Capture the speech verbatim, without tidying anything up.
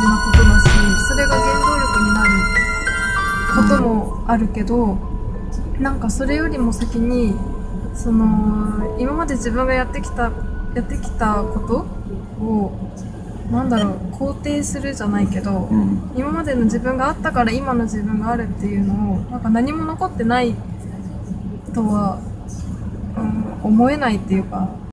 なことだし、それが原動力になることもあるけど、なんかそれよりも先にその今まで自分がやってきたやってきたことをなんだろう肯定するじゃないけど、うん、今までの自分があったから今の自分があるっていうのをなんか何も残ってないとは、うん、思えないっていうか。